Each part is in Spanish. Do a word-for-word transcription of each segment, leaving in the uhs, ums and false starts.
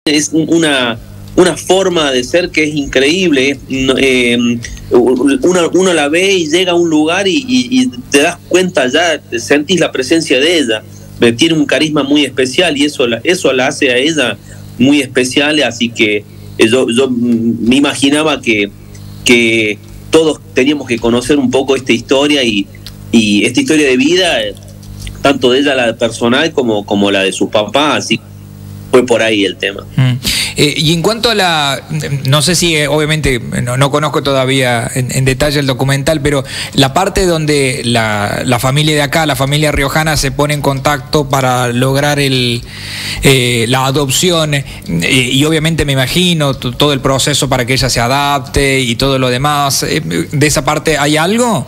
es una, una forma de ser que es increíble. Eh, uno, uno la ve y llega a un lugar y, y, y te das cuenta ya, sentís la presencia de ella. Tiene un carisma muy especial y eso, eso la hace a ella muy especial, así que yo, yo me imaginaba que, que todos teníamos que conocer un poco esta historia y, y esta historia de vida, tanto de ella la personal como, como la de sus papás, así fue por ahí el tema. Mm. Eh, y en cuanto a la, no sé si eh, obviamente no, no conozco todavía en, en detalle el documental, pero la parte donde la, la familia de acá, la familia riojana, se pone en contacto para lograr el, eh, la adopción, eh, y obviamente me imagino todo el proceso para que ella se adapte y todo lo demás, eh, ¿de esa parte hay algo?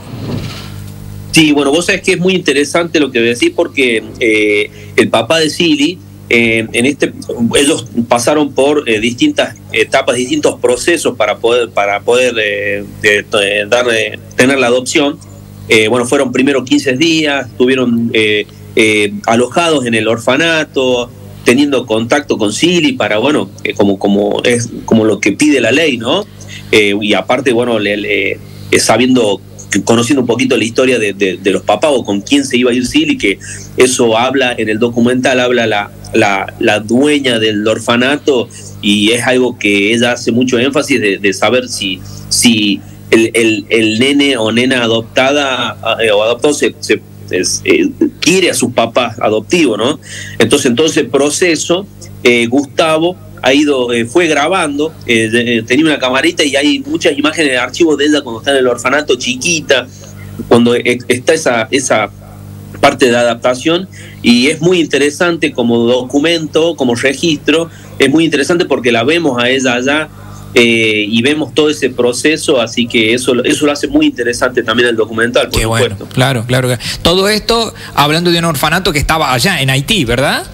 Sí, bueno, vos sabés que es muy interesante lo que decís porque eh, el papá de Silly, Eh, en este, ellos pasaron por eh, distintas etapas, distintos procesos para poder, para poder eh, de, de, dar, eh, tener la adopción. Eh, bueno, fueron primero quince días, estuvieron eh, eh, alojados en el orfanato, teniendo contacto con Silly para, bueno, eh, como, como es como lo que pide la ley, ¿no? Eh, y aparte, bueno, le, le, eh, sabiendo, conociendo un poquito la historia de, de, de los papás o con quién se iba a ir Silly, que eso habla en el documental, habla la La, la dueña del orfanato, y es algo que ella hace mucho énfasis de, de saber si, si el, el, el nene o nena adoptada eh, o adoptado se, se, es, eh, quiere a sus papás adoptivos, ¿no? Entonces, en todo ese proceso, eh, Gustavo ha ido, eh, fue grabando, eh, de, tenía una camarita y hay muchas imágenes de archivos de ella cuando está en el orfanato chiquita, cuando eh, está esa, esa parte de adaptación, y es muy interesante como documento, como registro, es muy interesante porque la vemos a ella allá eh, y vemos todo ese proceso, así que eso, eso lo hace muy interesante también el documental, por Qué supuesto. Bueno, claro, claro. Todo esto hablando de un orfanato que estaba allá en Haití, ¿verdad?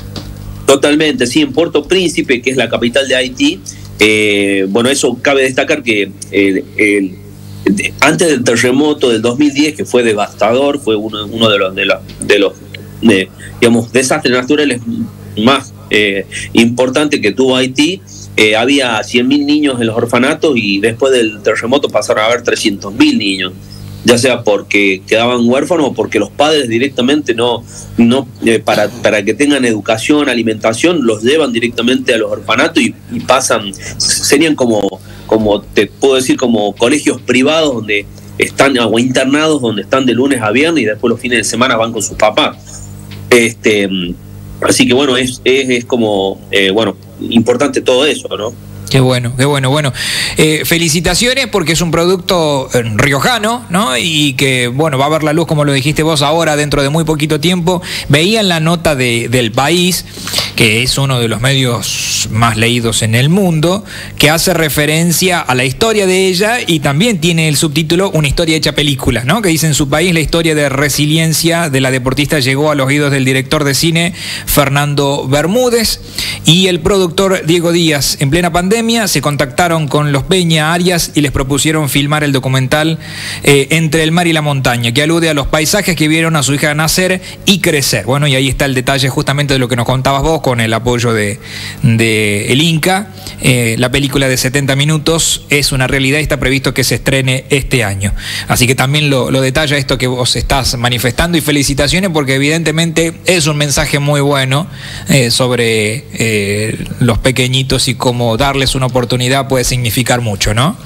Totalmente, sí, en Puerto Príncipe, que es la capital de Haití. Eh, bueno, eso cabe destacar que el, el antes del terremoto del dos mil diez, que fue devastador, fue uno, uno de los, de los, de los de, digamos, desastres naturales más eh, importantes que tuvo Haití, eh, había cien mil niños en los orfanatos y después del terremoto pasaron a haber trescientos mil niños, ya sea porque quedaban huérfanos o porque los padres directamente no, no eh, para, para que tengan educación, alimentación, los llevan directamente a los orfanatos y, y pasan, serían como... como te puedo decir, como colegios privados donde están, o internados donde están de lunes a viernes y después los fines de semana van con sus papás. Este, así que bueno, es, es, es como, eh, bueno, importante todo eso, ¿no? Qué bueno, qué bueno, bueno. Eh, felicitaciones porque es un producto riojano, ¿no? Y que, bueno, va a ver la luz, como lo dijiste vos ahora, dentro de muy poquito tiempo. Veía en la nota de, del País, que es uno de los medios más leídos en el mundo, que hace referencia a la historia de ella y también tiene el subtítulo Una historia hecha película, ¿no? Que dice: en su país la historia de resiliencia de la deportista llegó a los oídos del director de cine Fernando Bermúdez y el productor Diego Díaz. En plena pandemia se contactaron con los Peña Arias y les propusieron filmar el documental eh, Entre el mar y la montaña, que alude a los paisajes que vieron a su hija nacer y crecer. Bueno, y ahí está el detalle justamente de lo que nos contabas vos, con el apoyo de, de el Inca. Eh, la película de setenta minutos es una realidad y está previsto que se estrene este año. Así que también lo, lo detalla esto que vos estás manifestando, y felicitaciones porque evidentemente es un mensaje muy bueno eh, sobre eh, los pequeñitos y cómo darles una oportunidad puede significar mucho, ¿no?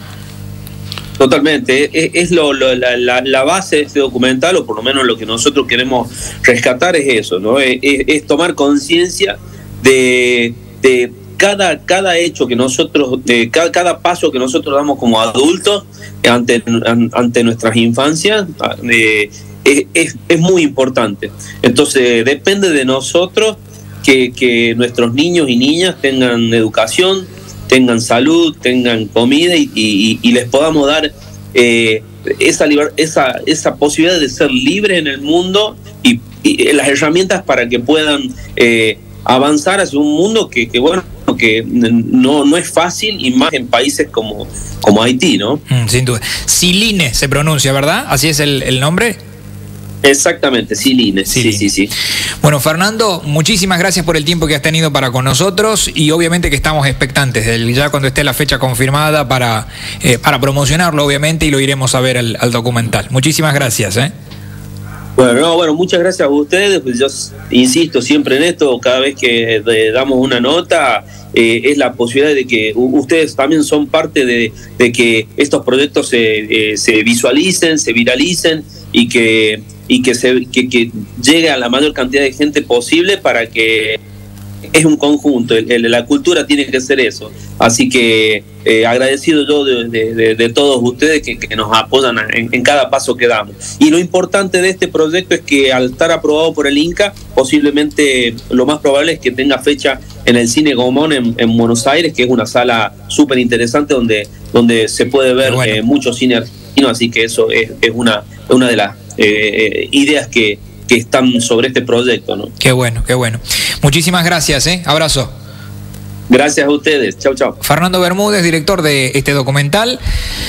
Totalmente, es, es lo, lo, la, la, la base de este documental, o por lo menos lo que nosotros queremos rescatar es eso, ¿no? Es, es, es tomar conciencia de, de cada, cada hecho que nosotros, de cada, cada paso que nosotros damos como adultos ante, ante nuestras infancias, eh, es, es, es muy importante. Entonces depende de nosotros que, que nuestros niños y niñas tengan educación, tengan salud, tengan comida y, y, y les podamos dar eh, esa, liber, esa, esa posibilidad de ser libres en el mundo y, y las herramientas para que puedan eh, avanzar hacia un mundo que, que bueno, que no, no es fácil, y más en países como, como Haití, ¿no? Mm, sin duda. Siline se pronuncia, ¿verdad? ¿Así es el, el nombre? Exactamente, Siline. Sí, sí, sí. Bueno, Fernando, muchísimas gracias por el tiempo que has tenido para con nosotros y obviamente que estamos expectantes del, ya cuando esté la fecha confirmada para, eh, para promocionarlo, obviamente, y lo iremos a ver al, al documental. Muchísimas gracias, ¿eh? Bueno, no, bueno, muchas gracias a ustedes. Pues yo insisto siempre en esto, cada vez que eh, damos una nota, eh, es la posibilidad de que ustedes también son parte de, de que estos proyectos se, eh, se visualicen, se viralicen y que y que se que, que llegue a la mayor cantidad de gente posible, para que es un conjunto, el, el, la cultura tiene que ser eso. Así que eh, agradecido yo de, de, de, de todos ustedes que, que nos apoyan en, en cada paso que damos. Y lo importante de este proyecto es que al estar aprobado por el Inca, posiblemente lo más probable es que tenga fecha en el Cine Gaumont en, en Buenos Aires, que es una sala súper interesante donde, donde se puede ver bueno. eh, mucho cine argentino, así que eso es, es una, una de las eh, ideas que, que están sobre este proyecto, ¿no? Qué bueno, qué bueno. Muchísimas gracias, ¿eh? Abrazo. Gracias a ustedes. Chau, chau. Fernando Bermúdez, director de este documental.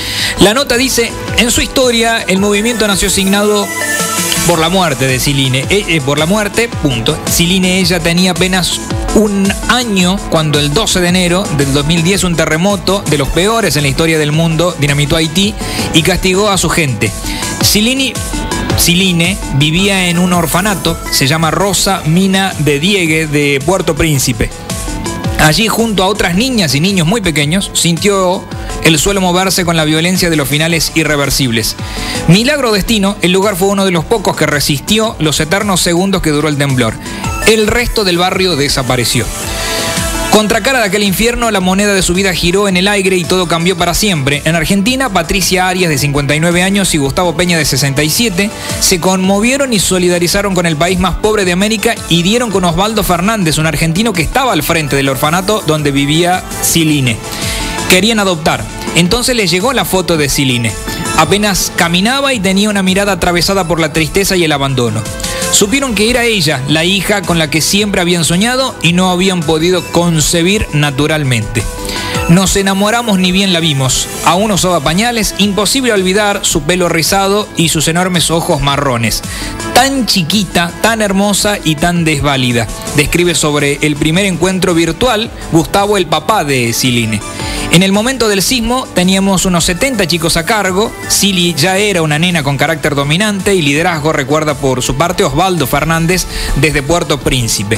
La nota dice, en su historia, el movimiento nació asignado por la muerte de Siline. Eh, eh, por la muerte, punto. Siline, ella tenía apenas un año cuando el doce de enero del dos mil diez un terremoto de los peores en la historia del mundo dinamitó Haití y castigó a su gente. Siline... Siline vivía en un orfanato, se llama Rosa Mina de Diegue de Puerto Príncipe. Allí, junto a otras niñas y niños muy pequeños, sintió el suelo moverse con la violencia de los finales irreversibles. Milagro destino, el lugar fue uno de los pocos que resistió los eternos segundos que duró el temblor. El resto del barrio desapareció. Contracara de aquel infierno, la moneda de su vida giró en el aire y todo cambió para siempre. En Argentina, Patricia Arias, de cincuenta y nueve años, y Gustavo Peña, de sesenta y siete, se conmovieron y solidarizaron con el país más pobre de América y dieron con Osvaldo Fernández, un argentino que estaba al frente del orfanato donde vivía Siline. Querían adoptar. Entonces les llegó la foto de Siline. Apenas caminaba y tenía una mirada atravesada por la tristeza y el abandono. Supieron que era ella, la hija con la que siempre habían soñado y no habían podido concebir naturalmente. Nos enamoramos ni bien la vimos. Aún usaba pañales, imposible olvidar su pelo rizado y sus enormes ojos marrones. Tan chiquita, tan hermosa y tan desválida. Describe sobre el primer encuentro virtual Gustavo, el papá de Siline. En el momento del sismo teníamos unos setenta chicos a cargo. Sili ya era una nena con carácter dominante y liderazgo, recuerda por su parte Osvaldo Fernández desde Puerto Príncipe.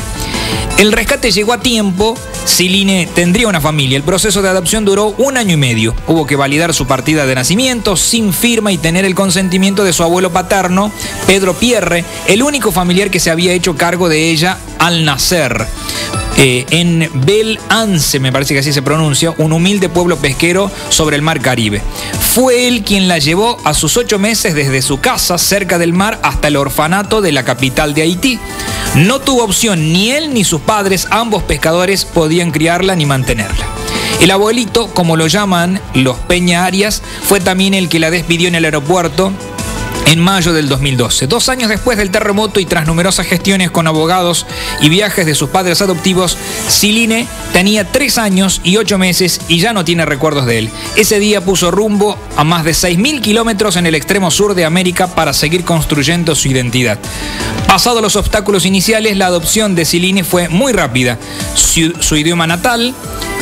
El rescate llegó a tiempo. Siline tendría una familia. El proceso de adopción duró un año y medio. Hubo que validar su partida de nacimiento sin firma y tener el consentimiento de su abuelo paterno, Pedro Pierre, el único familiar que se había hecho cargo de ella al nacer. Eh, en Belance, me parece que así se pronuncia, un humilde pueblo pesquero sobre el mar Caribe. Fue él quien la llevó a sus ocho meses desde su casa cerca del mar hasta el orfanato de la capital de Haití. No tuvo opción, ni él ni sus padres, ambos pescadores, podían criarla ni mantenerla. El abuelito, como lo llaman los Peña Arias, fue también el que la despidió en el aeropuerto en mayo del dos mil doce. Dos años después del terremoto y tras numerosas gestiones con abogados y viajes de sus padres adoptivos, Siline tenía tres años y ocho meses y ya no tiene recuerdos de él. Ese día puso rumbo a más de seis mil kilómetros en el extremo sur de América para seguir construyendo su identidad. Pasados los obstáculos iniciales, la adopción de Siline fue muy rápida. Su, su idioma natal,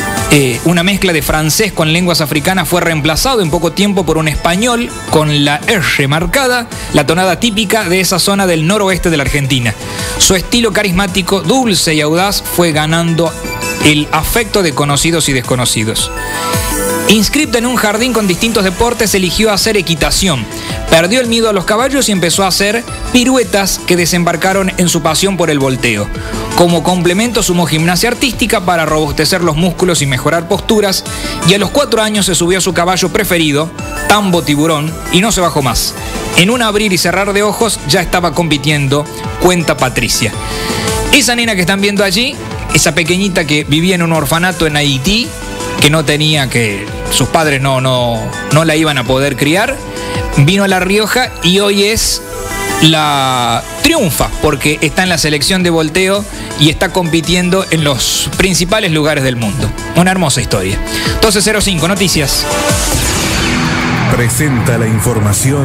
Eh, una mezcla de francés con lenguas africanas, fue reemplazado en poco tiempo por un español con la R marcada, la tonada típica de esa zona del noroeste de la Argentina. Su estilo carismático, dulce y audaz fue ganando el afecto de conocidos y desconocidos. Inscripta en un jardín con distintos deportes, eligió hacer equitación. Perdió el miedo a los caballos y empezó a hacer piruetas que desembarcaron en su pasión por el volteo. Como complemento sumó gimnasia artística para robustecer los músculos y mejorar posturas, y a los cuatro años se subió a su caballo preferido, Tambo Tiburón, y no se bajó más. En un abrir y cerrar de ojos ya estaba compitiendo, cuenta Patricia. Esa nena que están viendo allí, esa pequeñita que vivía en un orfanato en Haití, que no tenía, que sus padres no, no, no la iban a poder criar, vino a La Rioja y hoy es la triunfa porque está en la selección de volteo y está compitiendo en los principales lugares del mundo. Una hermosa historia. doce cero cinco, noticias. Presenta la información.